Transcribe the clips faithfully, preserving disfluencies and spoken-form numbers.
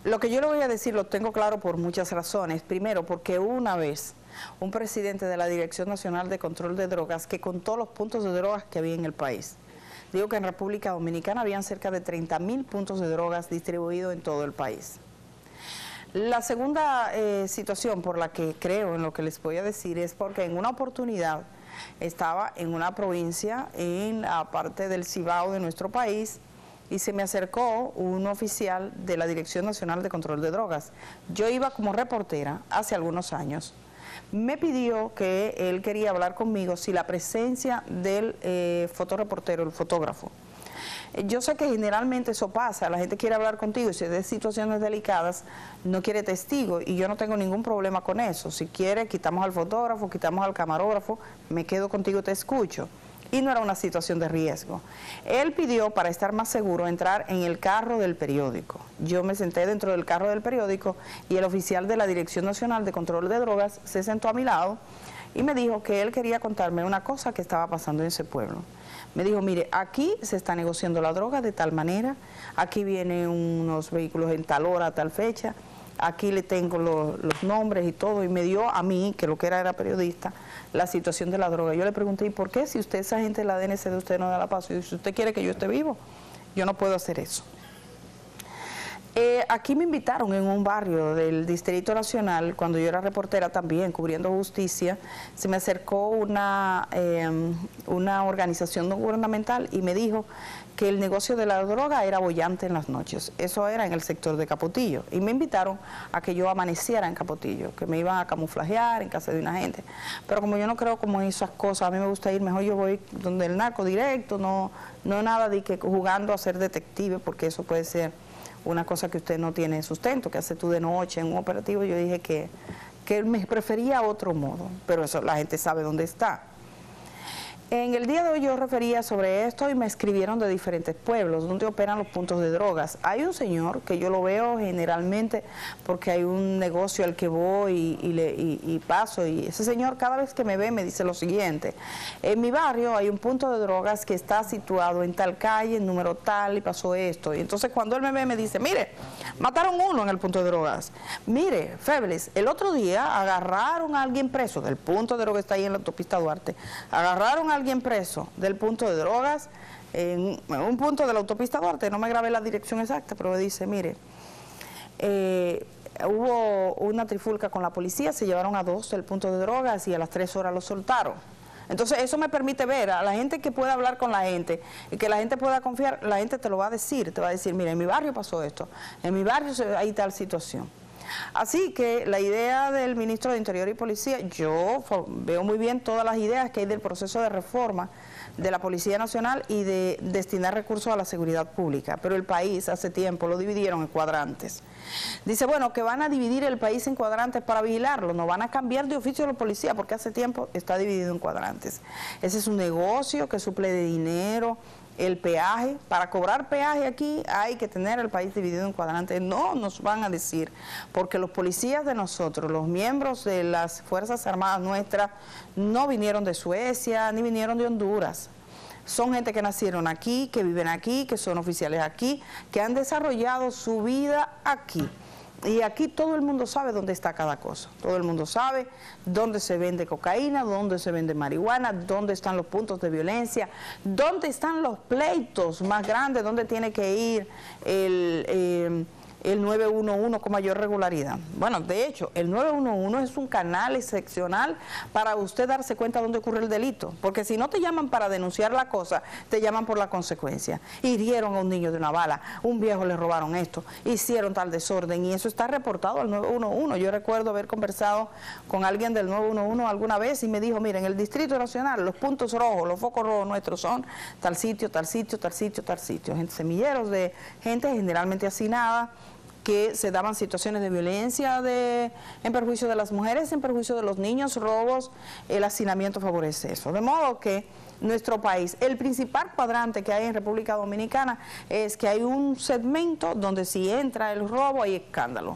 Lo que yo le voy a decir lo tengo claro por muchas razones. Primero, porque una vez un presidente de la Dirección Nacional de Control de Drogas que contó los puntos de drogas que había en el país. Digo que en República Dominicana habían cerca de treinta mil puntos de drogas distribuidos en todo el país. La segunda eh, situación por la que creo en lo que les voy a decir es porque en una oportunidad estaba en una provincia en la parte del Cibao de nuestro país y se me acercó un oficial de la Dirección Nacional de Control de Drogas. Yo iba como reportera hace algunos años. Me pidió que él quería hablar conmigo si la presencia del eh, fotoreportero, el fotógrafo. Yo sé que generalmente eso pasa, la gente quiere hablar contigo y si es de situaciones delicadas no quiere testigo y yo no tengo ningún problema con eso. Si quiere, quitamos al fotógrafo, quitamos al camarógrafo, me quedo contigo y te escucho. Y no era una situación de riesgo. Él pidió, para estar más seguro, entrar en el carro del periódico. Yo me senté dentro del carro del periódico y el oficial de la Dirección Nacional de Control de Drogas se sentó a mi lado y me dijo que él quería contarme una cosa que estaba pasando en ese pueblo. Me dijo, mire, aquí se está negociando la droga de tal manera, aquí vienen unos vehículos en tal hora, a tal fecha, aquí le tengo los, los nombres y todo, y me dio a mí, que lo que era era periodista, la situación de la droga. Yo le pregunté, ¿y por qué si usted, esa gente de la D N C de usted no da la paso? Y si usted quiere que yo esté vivo, yo no puedo hacer eso. Eh, aquí me invitaron en un barrio del Distrito Nacional, cuando yo era reportera también, cubriendo justicia, se me acercó una, eh, una organización no gubernamental y me dijo que el negocio de la droga era bollante en las noches. Eso era en el sector de Capotillo. Y me invitaron a que yo amaneciera en Capotillo, que me iban a camuflajear en casa de una gente. Pero como yo no creo como en esas cosas, a mí me gusta ir, mejor yo voy donde el narco directo, no, no nada de que jugando a ser detective, porque eso puede ser una cosa que usted no tiene sustento, que hace tú de noche en un operativo. Yo dije que, que me prefería otro modo, pero eso la gente sabe dónde está. En el día de hoy yo refería sobre esto y me escribieron de diferentes pueblos donde operan los puntos de drogas. Hay un señor que yo lo veo generalmente porque hay un negocio al que voy y, y, le, y, y paso, y ese señor cada vez que me ve me dice lo siguiente: en mi barrio hay un punto de drogas que está situado en tal calle, en número tal, y pasó esto. Y entonces cuando él me ve me dice, mire, mataron uno en el punto de drogas. Mire, Febles, el otro día agarraron a alguien preso del punto de drogas que está ahí en la autopista Duarte. Agarraron a alguien preso del punto de drogas en un punto de la autopista Duarte, no me grabé la dirección exacta, pero me dice, mire, eh, hubo una trifulca con la policía, se llevaron a dos del punto de drogas y a las tres horas los soltaron. Entonces eso me permite ver a la gente que pueda hablar con la gente y que la gente pueda confiar, la gente te lo va a decir, te va a decir, mira, en mi barrio pasó esto, en mi barrio hay tal situación. Así que la idea del ministro de Interior y Policía, yo veo muy bien todas las ideas que hay del proceso de reforma de la Policía Nacional y de destinar recursos a la seguridad pública, pero el país hace tiempo lo dividieron en cuadrantes. Dice, bueno, que van a dividir el país en cuadrantes para vigilarlo, no van a cambiar de oficio de la policía porque hace tiempo está dividido en cuadrantes. Ese es un negocio que suple de dinero. El peaje, para cobrar peaje aquí hay que tener el país dividido en cuadrantes. No nos van a decir, porque los policías de nosotros, los miembros de las Fuerzas Armadas nuestras, no vinieron de Suecia, ni vinieron de Honduras. Son gente que nacieron aquí, que viven aquí, que son oficiales aquí, que han desarrollado su vida aquí. Y aquí todo el mundo sabe dónde está cada cosa. Todo el mundo sabe dónde se vende cocaína, dónde se vende marihuana, dónde están los puntos de violencia, dónde están los pleitos más grandes, dónde tiene que ir el, eh, el nueve uno uno con mayor regularidad. Bueno, de hecho, el nueve uno uno es un canal excepcional para usted darse cuenta dónde ocurre el delito. Porque si no te llaman para denunciar la cosa, te llaman por la consecuencia. Hirieron a un niño de una bala, un viejo le robaron esto, hicieron tal desorden y eso está reportado al nueve uno uno. Yo recuerdo haber conversado con alguien del nueve uno uno alguna vez y me dijo, miren, el Distrito Nacional, los puntos rojos, los focos rojos nuestros son tal sitio, tal sitio, tal sitio, tal sitio. Gente, semilleros de gente generalmente hacinada, que se daban situaciones de violencia de, en perjuicio de las mujeres, en perjuicio de los niños, robos, el hacinamiento favorece eso. De modo que nuestro país, el principal cuadrante que hay en República Dominicana es que hay un segmento donde si entra el robo hay escándalo.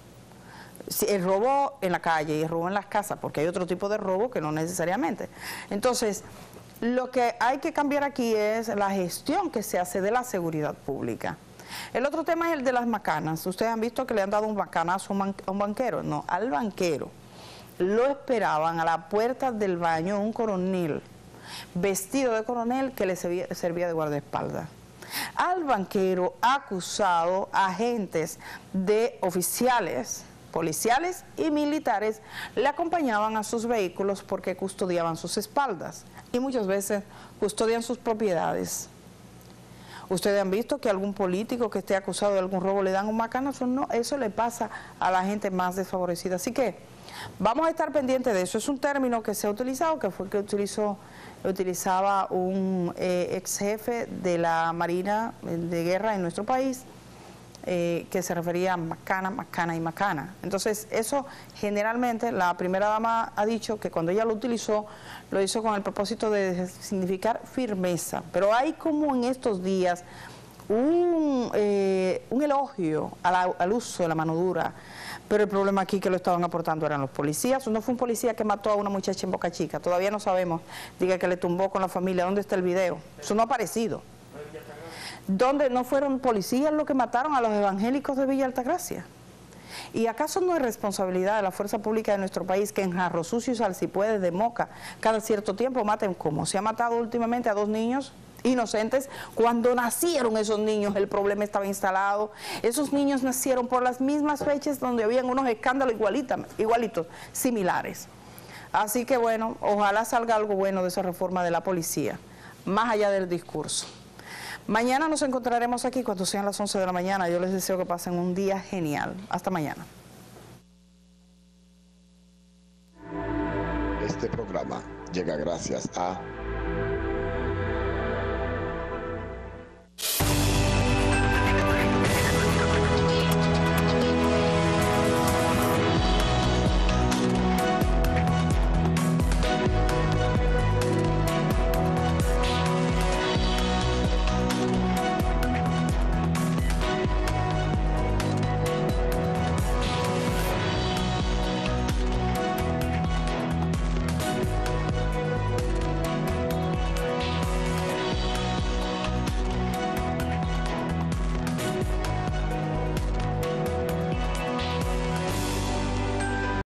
El robo en la calle y el robo en las casas, porque hay otro tipo de robo que no necesariamente. Entonces, lo que hay que cambiar aquí es la gestión que se hace de la seguridad pública. El otro tema es el de las macanas. Ustedes han visto que le han dado un macanazo a un banquero. No, al banquero lo esperaban a la puerta del baño un coronel, vestido de coronel, que le servía, servía de guardaespaldas. Al banquero acusado, agentes de oficiales policiales y militares le acompañaban a sus vehículos porque custodiaban sus espaldas y muchas veces custodian sus propiedades. Ustedes han visto que algún político que esté acusado de algún robo le dan un macanazo. No, eso le pasa a la gente más desfavorecida. Así que vamos a estar pendientes de eso. Es un término que se ha utilizado, que fue que utilizó, utilizaba un eh, ex jefe de la Marina de Guerra en nuestro país, eh, que se refería a macana, macana y macana. Entonces, eso generalmente la primera dama ha dicho que cuando ella lo utilizó, lo hizo con el propósito de significar firmeza. Pero hay como en estos días un, eh, un elogio a la, al uso de la mano dura. Pero el problema aquí que lo estaban aportando eran los policías. No fue un policía que mató a una muchacha en Boca Chica. Todavía no sabemos. Diga que le tumbó con la familia. ¿Dónde está el video? Eso no ha aparecido. ¿Dónde no fueron policías los que mataron a los evangélicos de Villa Altagracia? ¿Y acaso no es responsabilidad de la fuerza pública de nuestro país que en Jarro Sucio y Salsipuedes de Moca cada cierto tiempo maten, como se ha matado últimamente a dos niños inocentes? Cuando nacieron esos niños el problema estaba instalado. Esos niños nacieron por las mismas fechas donde habían unos escándalos igualitos, igualitos similares. Así que bueno, ojalá salga algo bueno de esa reforma de la policía, más allá del discurso. Mañana nos encontraremos aquí cuando sean las once de la mañana. Yo les deseo que pasen un día genial. Hasta mañana. Este programa llega gracias a